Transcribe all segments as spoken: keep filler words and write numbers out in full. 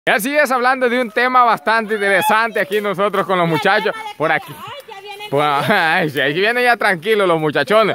Ya sigues hablando de un tema bastante interesante aquí nosotros con los muchachos. Por aquí. Por, ay, aquí vienen ya tranquilos los muchachones.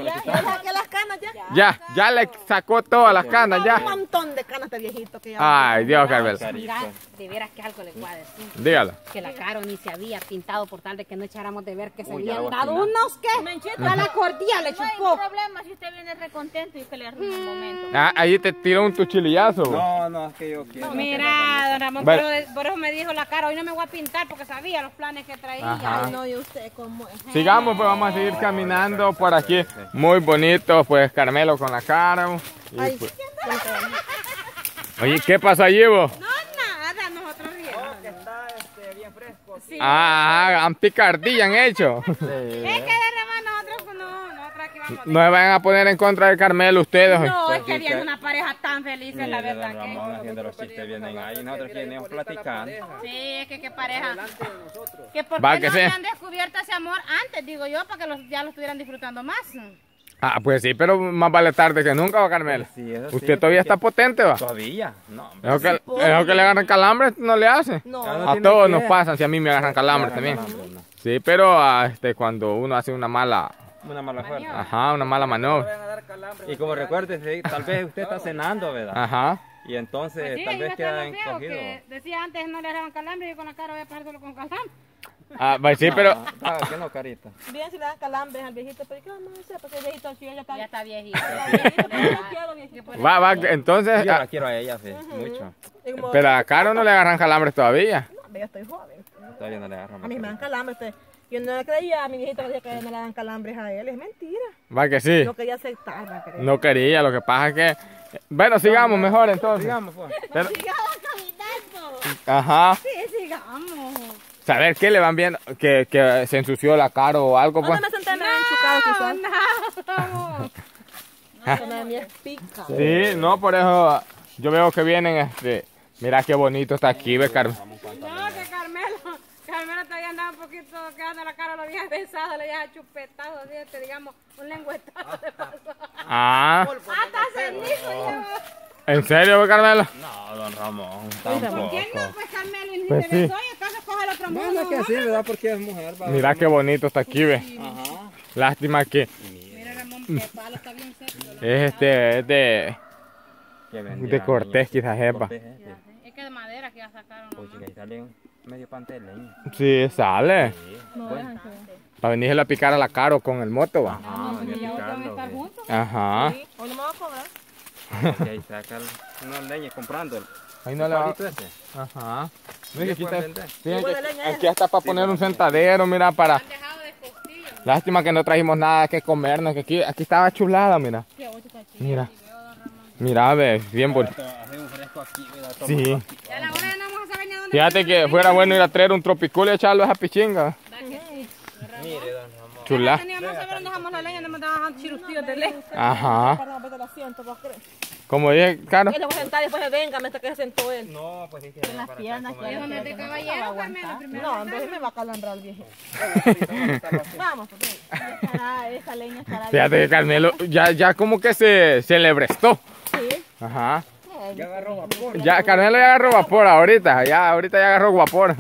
Ya, ya le sacó todas las canas, ya. Un montón de canas de viejito que ya. Ay, Dios, Carmela. Mira, de veras que algo les voy a decir. Dígalo. Que la Caro ni se había pintado por tal de que no echáramos de ver que se Uy, habían ya dado lo unos que a la cordial le No hay chupó. problema si usted viene recontento y usted le arruina un momento. Ah, ahí te tiró un tuchilillazo. No, no, es que yo quiero. Mira, don Ramón, Vale. pero por eso me dijo la Caro, hoy no me voy a pintar porque sabía los planes que traía. Ajá. Ay, no, y usted cómo es. Sigamos, pues vamos a seguir caminando por aquí. Muy bonito, pues Carmelo con la cara. Y, Ay, pues, oye, ¿qué pasó allí vos? No, nada, nosotros riendo. Que está este, bien fresco. Sí. Ah, han picardía han hecho. Es que de Ramón nosotros, pues, no, nosotros aquí vamos. No se vayan a poner en contra de Carmelo ustedes. hoy. No, es Pues que sí, viene que- una pareja tan feliz, la Mire, verdad don Ramón que. haciendo los chistes vienen ahí. Nosotros venimos platicando. Sí, es que qué pareja. Que por Va, qué que no sí. habían descubierto ese amor antes, digo yo, para que los, ya lo estuvieran disfrutando más. Ah, pues sí, pero más vale tarde que nunca, va Carmelo. Sí, eso sí, Usted todavía porque- está potente, va. Todavía. No, hombre. Eso que, eso que le agarran calambres no le hace. No, Ah, no A tiene todos que- nos pasan, si a mí me agarran calambres también. Sí, pero ah, este, cuando uno hace una mala, Una mala fuerza. ajá, una mala maniobra. Y como recuerde, sí, tal vez usted está cenando, ¿verdad? Ajá. Y entonces Pues sí, tal yo vez estaba queda feo, encogido. que decía antes no le agarraban calambre y yo con la cara voy a pasar solo con calambre. Ah, pues sí, pero Ah, que no, carita. bien si le dan calambres al viejito, pero ¿qué vamos a hacer? Porque el viejito sí, ella está. Ya está viejito. Yo quiero, viejito. va, va, entonces, Yo ah, la quiero a ella, sí, mucho. Y como- pero a Caro no le agarran calambres todavía. No, yo estoy joven. Todavía no le agarramos. A mí me dan calambres. Usted. Yo no le creía a mi viejito que decía que no le dan calambres a él. Es mentira. Va que sí, No quería aceptar, no quería. no quería, lo que pasa es que, bueno, sigamos mejor entonces. Digamos, pues. Pero- Sigamos caminando. ajá, Sí, sigamos. saber qué le van viendo, que, que se ensució la cara o algo, pues. ¿Dónde me senté? Me habían chocado quizás. No, no. Se me había pica. Sí, no, por eso yo veo que vienen, este, mira qué bonito está aquí, ve, Carmen. No, que Carmelo, Carmelo todavía andaba un poquito quedando la cara, lo había besado, le había chupetado, así, este, digamos, un lengüetazo de paso. Ah, Hasta cenizo llevó. ¿en serio, ve, Carmelo? No, don Ramón, ¿Quién tampoco. no? Pues Carmelo y ni Pues te sí. besó y entonces coge el otro mundo. No, no, que sí, ¿verdad? Porque es mujer. va. Mira qué bonito está aquí, ve. Ajá. Lástima que Mira, Ramón, que palo está bien seco. es este, es de, Que vendía de Cortés, quizás jepa. Cortés, eh, sí. Es que de madera que ya sacaron. Pues chica, ahí salen medio pante de leña. Sí, sale. Sí. Bueno. Para venirle a picar a la Caro con el moto, va. Ajá, venía Ya van a picando. estar que- juntos. Ajá. Sí, hoy no me va a cobrar. que ahí sacan unas leñas comprando. Ahí no le va. palito ese. Ajá. Mira, aquí pueden está, vender. sí, aquí, Tipo de leña aquí está para poner un sentadero, mira, para. Han dejado de costillo. Lástima que no trajimos nada que comernos, que aquí, aquí estaba chulada, mira. Mira. Mira, ve, bien bonito. Hace un fresco aquí, mira, toma. Sí. Ya a la hora ya no vamos a saber ni a dónde. Fíjate que fuera bueno ir a traer un tropicol y echarlo a esa pichinga. Mire, don Ramón. Chula. Teníamos que saber dónde dejamos la leña, no me daban chirustillos de leña. Ajá. Para no el asiento, ¿vos crees? Como dije, Caro. Él le voy a sentar y después se venga mientras que se sentó él. No, pues sí que En las piernas, que Es donde de caballero, Carmelo, primero. No, entonces me va a calambrar el viejo. Vamos, pues. Estará, esa leña estará. Fíjate que Carmelo ya, ya como que se, se le brestó. Sí. Ajá. ya agarró vapor. Ya, Carmelo ya agarró vapor ahorita. Ya, ahorita ya agarró vapor.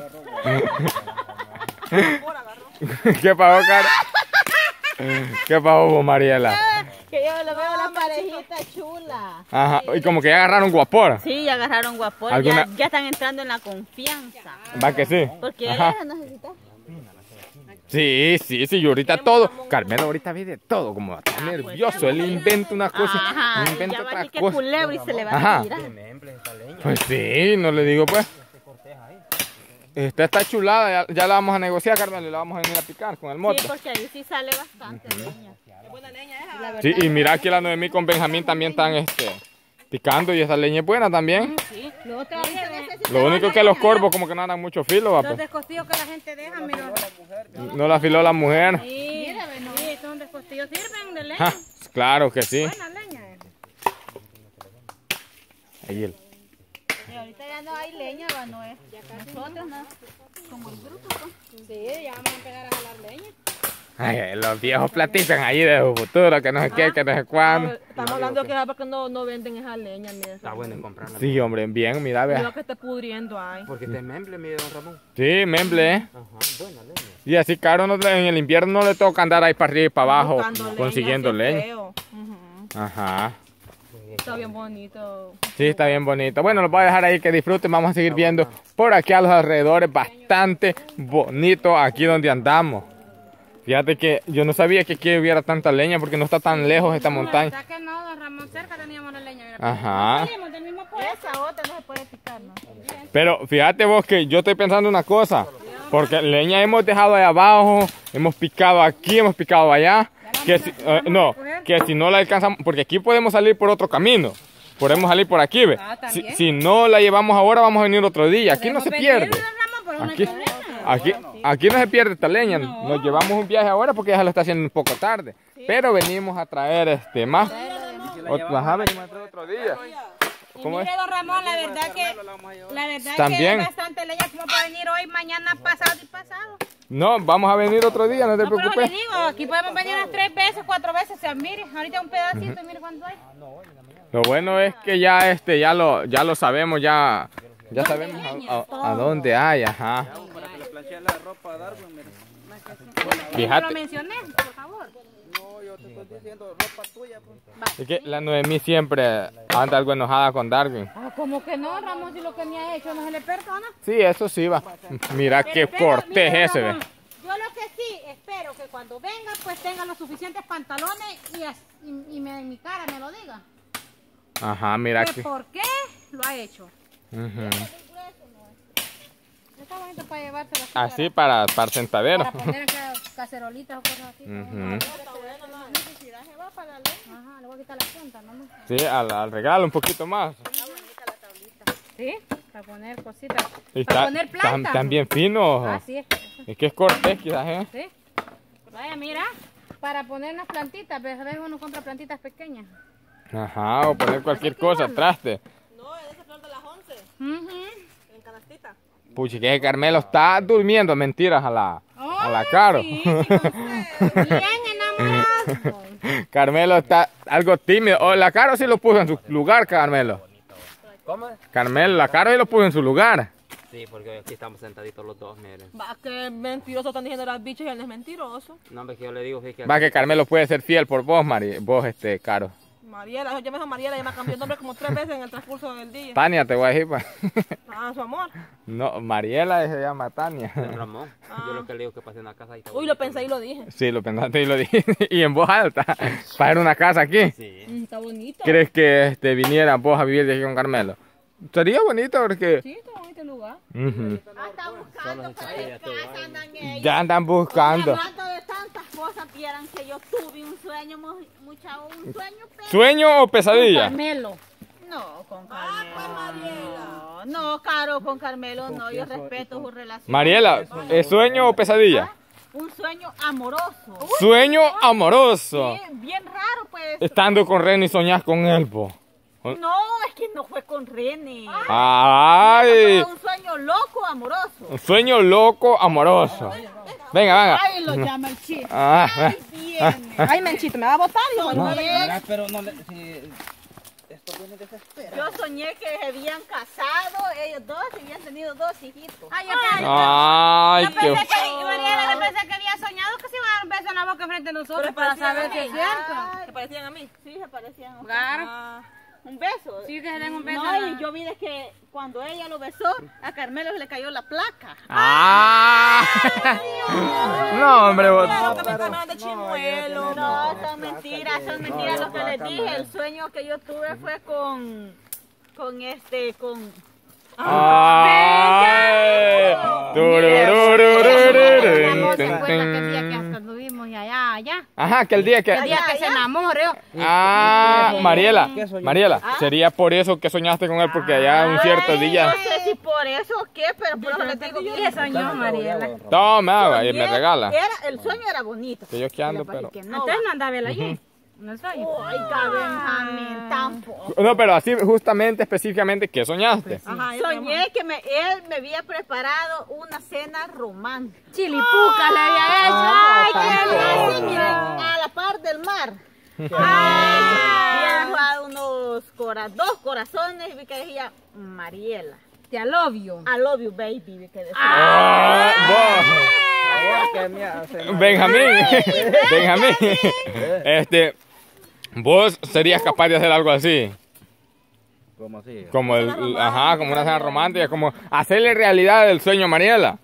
¿Qué pasó, Caro? ¿Qué pasó, vos, Mariela? Que yo lo veo la parejita chula. Ajá. Y como que ya agarraron guapor. Sí, ya agarraron guapor, ¿Alguna- ya, ya están entrando en la confianza. Va que sí. Porque Ajá. ella necesita. Sí, sí, sí, yo ahorita todo. Carmelo ahorita ve de todo, como está nervioso. Él inventa una cosa, Ajá, él inventa ya va a otra decir que cosa. culebro y se le va Ajá. a tirar. Pues sí, no le digo pues. Esta está chulada, ya, ya la vamos a negociar, Carmelo, y la vamos a venir a picar con el moto. Sí, porque ahí sí sale bastante leña. Sí, y mira que la Noemí con Benjamín también están este, picando y esa leña es buena también. Sí. Lo otro es Lo único es que los corvos como que no andan mucho filo, va, los pues. descostillos que la gente deja, mira. No la afiló la mujer. Sí, sí, estos descostillos sirven de leña. Ja, claro que sí. Buena leña. eh. Ahí él. Y ahorita ya no hay leña, va, no es. Nosotros no. Como el grupo, pues. Sí, ya vamos a empezar a jalar leña. Ay, los viejos platican ahí de su futuro, que no sé qué, que no sé cuándo. Estamos hablando que es porque no, no venden esa leña, mira. Está bueno en comprarla. Sí, hombre, bien, mira, Mira vea. que esté pudriendo ahí. Porque este es memble, mire, don Ramón. Sí, memble, ¿eh? Ajá, buena leña. Y así caro no, en el invierno no le toca andar ahí para arriba y para abajo Buscando leña, consiguiendo qué leña. feo. Ujú. Ajá. Está bien bonito. Sí, está bien bonito. Bueno, los voy a dejar ahí que disfruten. Vamos a seguir viendo por aquí a los alrededores. Bastante bonito aquí donde andamos. Fíjate que yo no sabía que aquí hubiera tanta leña porque no está tan lejos esta montaña. ¿Verdad que no, don Ramón? Cerca teníamos la leña. Mira, Ajá. salimos del mismo puesto. Esa otra no se puede picar, ¿no? Pero fíjate vos que yo estoy pensando una cosa. Porque leña hemos dejado ahí abajo, hemos picado aquí, hemos picado allá. Que si, eh, no, que si no la alcanzamos, porque aquí podemos salir por otro camino. Podemos salir por aquí, ¿ve? Ah, Si, también. si no la llevamos ahora, vamos a venir otro día. Aquí no se Podemos pierde. venir, don Ramón, pero no hay Aquí, problema. aquí, aquí no se pierde esta leña. Nos llevamos un viaje ahora porque ya se lo está haciendo un poco tarde. Pero venimos a traer este más. Ot- Ajá, venimos a traer otro día. Y ¿Cómo es? mire, don Ramón, la verdad que, la verdad También. que es bastante leña como para venir hoy, mañana, pasado y pasado. No, vamos a venir otro día, no te No, pero le preocupes. digo, aquí podemos venir unas tres veces, cuatro veces, o sea, mire, ahorita un pedacito, mire cuánto hay. Lo bueno es que ya este ya lo ya lo sabemos, ya ya sabemos a, a- a dónde hay, ajá. Yo Fíjate. lo mencioné, por favor. Es que la Noemí siempre anda algo enojada con Darwin. Ah, como que no, Ramón, si lo que me ha hecho no se le perdona. Sí, eso sí va. Mira qué Pero, cortés mire, ese, ve. Ramón, yo lo que sí espero que cuando venga, pues tenga los suficientes pantalones y, as- y, y me, en mi cara me lo diga. Ajá, mira Que que. ¿Por qué lo ha hecho? Ujú. Está bonito para llevárselo así. Así para, para sentadero. Para, para poner acá cacerolitas o cosas así. Ujú. Ajá, le voy a quitar la punta, ¿no? Sí, al, al regalo un poquito más. Sí, para poner cositas. Y Para está poner tan, plantas. tan bien fino. Así es. Es que es cortés quizás, ¿eh? Sí. Vaya, mira, para poner unas plantitas, a veces uno compra plantitas pequeñas. Ajá, o poner cualquier cosa, traste. No, es esa flor de las once, Ujú. en canastita. Puchi, que Carmelo está durmiendo, mentiras a la, a la Caro. Sí, sí, con usted. Bien enamorado. Carmelo está algo tímido. O la Caro sí lo puso en su lugar, Carmelo. ¿Cómo? Carmelo, la Caro sí lo puso en su lugar. Sí, porque aquí estamos sentaditos los dos, miren. Va, que mentiroso están diciendo las bichas y él es mentiroso. No, hombre, que yo le digo, fíjate que Va que Carmelo puede ser fiel por vos, Mari. Vos, este, Caro. Mariela, yo me llamo Mariela y me cambió el nombre como tres veces en el transcurso del día. Tania, te voy a decir, pa. Ah, su amor. No, Mariela se llama Tania. don Ramón. Yo lo que le digo que pase en la casa y está Uy, lo pensé y lo dije. Sí, lo pensaste y lo dijiste. Y en voz alta. Para ir a una casa aquí. Sí. Mm, está bonito. ¿Crees que este, viniera vos a vivir de aquí con Carmelo? Sería bonito porque... Sí, está bonito el lugar. Ujú. Está buscando por ahí casa, andan ellos. Ya andan buscando. Hablando de tantas cosas, vieran que yo tuve un sueño, mu- mucha, un sueño, pero ¿Sueño o pesadilla? Carmelo. no, con Carmelo. No, no, Caro, con Carmelo no, yo respeto su relación. Mariela, ¿es sueño o pesadilla? Un sueño amoroso. Sueño amoroso. Bien, bien raro, pues. Estando con Reni soñás con él, po. No, es que no fue con René. Ay, Fue un sueño loco, amoroso. un sueño loco amoroso. Venga, venga. Ay, lo llama el chico. Ah, ah. Bien. Ay, Menchito, me va a botar, hijo. No. Pero no le... Si... Esto viene de desespero. Yo soñé que se habían casado ellos dos y habían tenido dos hijitos. Ay, yo pensé, Ay, yo qué... pensé que, Mariela, yo pensé que había soñado que se iba a dar un beso en la boca frente a nosotros Pero para parecían saber si a es mí. cierto. ¿Se parecían a mí? Sí, se parecían. a usted. Claro. Ah. Un beso. Sí, que se den un beso. No, en la- y yo vi de que cuando ella lo besó, a Carmelo se le cayó la placa. Ah. No, hombre, vos... No, que me están hablando de chimuelo. No, son mentiras, son mentiras lo que les dije. El sueño que yo tuve fue con, con este, con... Ay. Ramón, Tururururururun. ¿se acuerda que el día que hasta anduvimos y allá, allá? Ajá, que el día que... El día que se enamoró. Ah, Mariela, Mariela, sería por eso que soñaste con él, porque allá un cierto Ay, día... No sé si por eso o qué, pero por eso les digo que ¿Qué soñó, Mariela? Toma, agua, y me regala. Era, el sueño era bonito. Que yo que ando, Pero pero... que no, Entonces no andaba él allí. ¿En el sueño? Oiga, Benjamín, tampoco. No, pero así justamente, específicamente, ¿qué soñaste? Ajá, yo Soñé que me, él me había preparado una cena romántica. Chilipuca le había hecho. Ay, Ay, qué qué lindo. lindo. A la par del mar. Había dejado unos cora, dos corazones y vi que decía Mariela. Te alobio. I love you, baby. Vi que decía. Ah, Ahora que me hace vos, Benjamín, Benjamín, este, vos serías capaz de hacer algo así, ¿Cómo así? como el, ajá, como una cena romántica, como hacerle realidad el sueño a Mariela.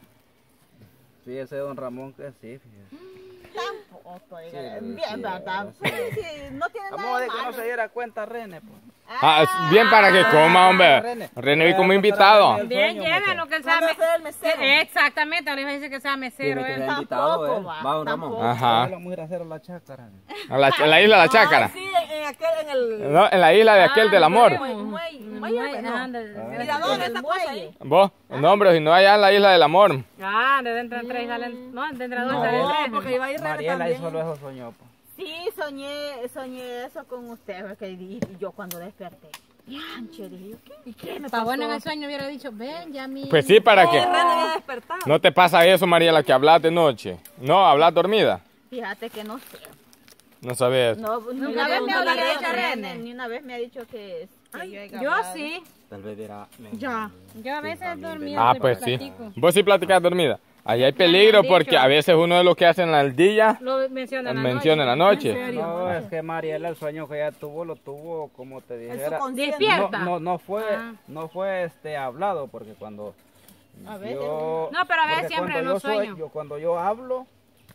Sí, ese don Ramón que sí, fíjese. Tampoco, oiga. Sí, Bien, sí, ¿verdad? sí. Sí, sí, no tiene Vamos nada de de que no malo. se diera cuenta René, pues. Ah, es bien para que coma, hombre. René vi como invitado. Bien, llévenlo que él sea ¿Cuándo va a ser el mesero? me- Exactamente, ahora iba a decir que sea mesero. Tiene que él. ser invitado, Tampoco, ¿eh? va, Va, don Ramón. tampoco. Ajá, Vamos a ir a hacer la chácara. a la, en la isla de la Chácara. Ah, sí, en, en aquel, en el... No, en la isla de aquel del amor. Muelle, muelle, Muelle, muelle, no. anda, Mira, ¿dónde esa cosa ahí? Vos, no hombre, si no allá en la isla del amor. Ah, de dentro de tres salen. No, de dentro de dos salen No, tres. porque iba a ir René Mariela ahí también. solo eso soñó, pues. Sí, soñé, soñé eso con usted, porque y y yo cuando desperté. Yanche, dije yo, ¿qué? ¿Y qué me Está pasó? bueno en el sueño hubiera dicho, ven, ya mi. Pues sí, para que René ya despertado. no te pasa eso, Mariela, que hablas de noche. No, hablas dormida. Fíjate que no sé. No sabes. No, ni una le vez me preguntó ha la dicho René. René, ni una vez me ha dicho que, que yo haya Yo hablado. sí. Tal vez dirá. Ya. Yo a veces dormía. Ah, pero pues sí. platico. Vos sí platicas dormida. Ahí hay peligro dicho. porque a veces uno de los que hacen al día Lo menciona en la menciona en la noche. No, es que Mariela el sueño que ella tuvo, lo tuvo, como te En su dijera. conciencia. Despierta. No, no, no fue, Ah. no fue este hablado, porque cuando A ver, yo, No, pero a veces porque siempre cuando no yo soy- sueño. yo cuando yo hablo,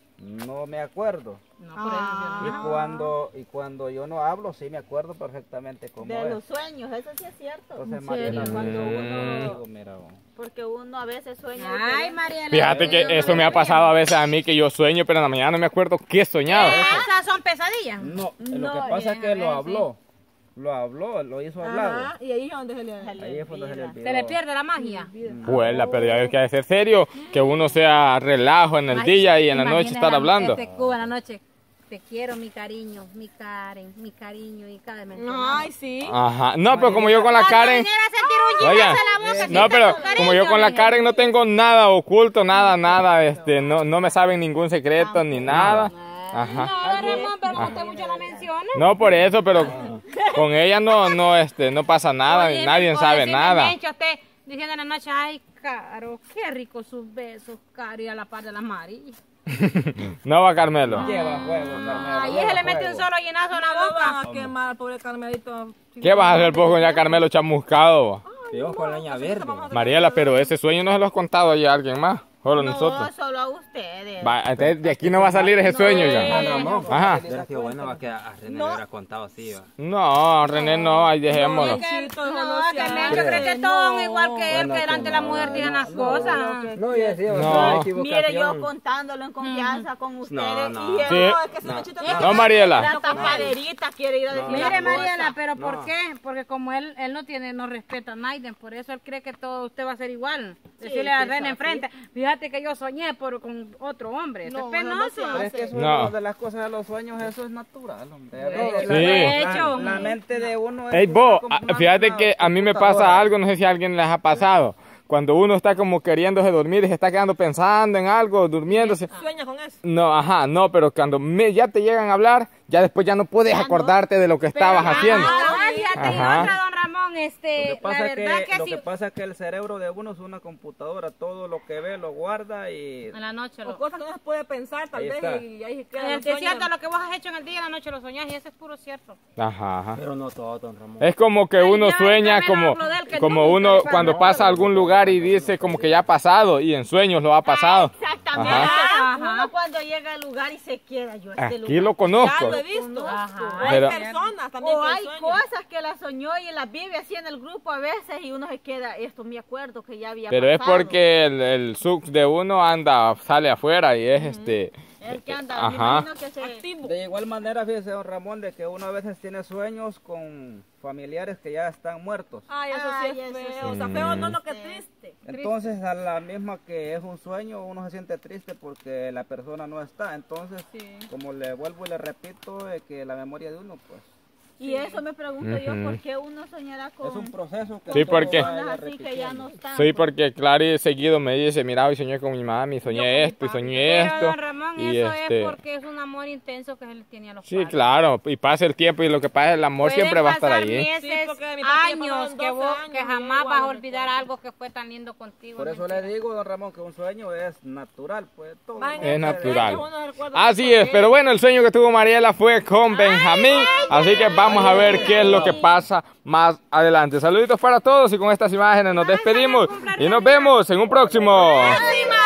no me acuerdo. No, por eso yo Y no. cuando, y cuando yo no hablo, sí me acuerdo perfectamente cómo de es. los sueños, eso sí es cierto. Entonces Mariela, serio? cuando Mm. uno, digo, mira, vos, Porque uno a veces sueña. Ay, diferente. Mariela. Fíjate que eso me ha pasado a veces a mí que yo sueño, pero en la mañana no me acuerdo qué soñaba. Esas son pesadillas. no, lo No, que pasa es bien, que a lo ver, habló, lo habló, lo hizo hablado. Ajá, y ahí es donde se le... Ahí es cuando se le olvidó. Se le pierde la magia. Juela, pero ya ves que hay que ser serio, que uno sea relajo en el día y en la noche estar hablando. Este Cuba en la noche. Te quiero, mi cariño, mi Karen, mi cariño y Carmen. Ay, sí. Ajá, no, pero como yo con la Karen, oiga, no, pero como yo con la Karen no tengo nada oculto, nada, nada, este, no, no me saben ningún secreto ni nada. Ajá. No, Ramón, pero no usted mucho la menciona. No por eso, pero con ella no, no, este, no pasa nada, Oye, nadie oye, sabe si me nada. mencho usted diciendo en la noche, ay, Caro, qué rico sus besos, Caro, y a la par de las amarillas. No va Carmelo. Lleva juego, Carmelo, Ahí lleva se le mete un juego. solo llenazo en la No van boca. a quemar, pobre Carmelito. ¿Qué vas a hacer vos con ya Carmelo chamuscado? Yo con leña verde. Mariela, pero ese sueño no se lo has contado ya a alguien más, solo No, nosotros. solo a ustedes. Va, entonces de aquí no va a salir ese sueño ya. Ramón, Ajá. hubiera sido bueno va que a René le hubiera contado así, va. No, René no, ahí dejémoslo. No, que Mencho cree que todos son igual que él, que delante de la mujer tienen las cosas. No, yo decía, No. una Mire, yo equivocación. contándolo en confianza con ustedes. No, no. Y él, Sí. No, es que ese Menchito tiene- No, Mariela. la tapaderita quiere ir a decir Mire, las Mariela, cosas. pero ¿por No. qué? Porque como él él no tiene, no respeta a nadie, por eso él cree que todo usted va a ser igual. Decirle a sí, René sí. enfrente, fíjate que yo soñé por, con otro hombre, eso No, es no, no se penoso. Pero es que eso No. es una de las cosas de los sueños, eso es natural, hombre. Sí. La- De la- hecho. La mente de uno es Ey, vos, como ah, una- fíjate una que a mí me computadora. pasa algo, no sé si a alguien les ha pasado. Cuando uno está como queriéndose dormir y se está quedando pensando en algo, durmiéndose. Sueña con eso. No, ajá, no, pero cuando me- ya te llegan a hablar, ya después ya no puedes acordarte de lo que estabas haciendo. Ah, fíjate, y Ajá. otra, don Ramón, Lo este, que la pasa es verdad que, que, lo si... que pasa es que el cerebro de uno es una computadora, todo lo que ve lo guarda y En la noche O lo... cosas que no se puede pensar, tal Ahí vez, está. y ahí queda Es el sueño. cierto, lo que vos has hecho en el día y en la noche lo soñás y eso es puro cierto. Ajá, ajá. pero no todo, don Ramón. Es como que uno ya, sueña ya me como, hablo de él, que como nunca uno le pasa cuando nada. pasa a algún lugar y dice como que ya ha pasado y en sueños lo ha pasado. Exactamente. Ajá. Uno cuando llega al lugar y se queda yo a este Aquí lugar. lo Ya conozco. lo he visto. Ajá. O hay Pero- personas también O que hay sueñan. cosas que las soñó y las vive así en el grupo a veces y uno se queda, esto me acuerdo que ya había Pero es pasado. porque el, el sub de uno anda, sale afuera y es este... El que anda, me Ajá. imagino que se... Activo. De igual manera, fíjese, don Ramón, de que uno a veces tiene sueños con familiares que ya están muertos. Ay, eso Ay, sí es eso feo. sí. O sea, feo no, no, que triste. Entonces, a la misma que es un sueño, uno se siente triste porque la persona no está. Entonces, Sí. como le vuelvo y le repito, es que la memoria de uno, pues, Y eso me pregunto yo, Ujú. ¿por qué uno soñará con es un proceso que Sí, todo porque- vaya personas así que ya repitiendo. no están? Sí, porque Clary seguido me dice, mira, hoy soñé con mi mami, soñé esto y soñé Pero esto. don Ramón, y eso este, es porque es un amor intenso que él tiene a los sí, padres. claro, y pasa el tiempo y lo que pasa, el amor Pueden siempre va a estar pasar ahí. meses, Sí, porque mi papi ya años, pasaron que, doce vos, años que y jamás igual vas a lo olvidar recuerdo. algo que fue tan lindo contigo. Por eso mentira. le digo, don Ramón, que un sueño es natural, pues, todo. Más en Es el natural. sueño uno recuerda Así mucho es, de pero él. bueno, el sueño que tuvo Mariela fue con Benjamín, así que vamos a ver qué es lo que pasa más adelante. Saluditos para todos y con estas imágenes nos despedimos y nos vemos en un próximo.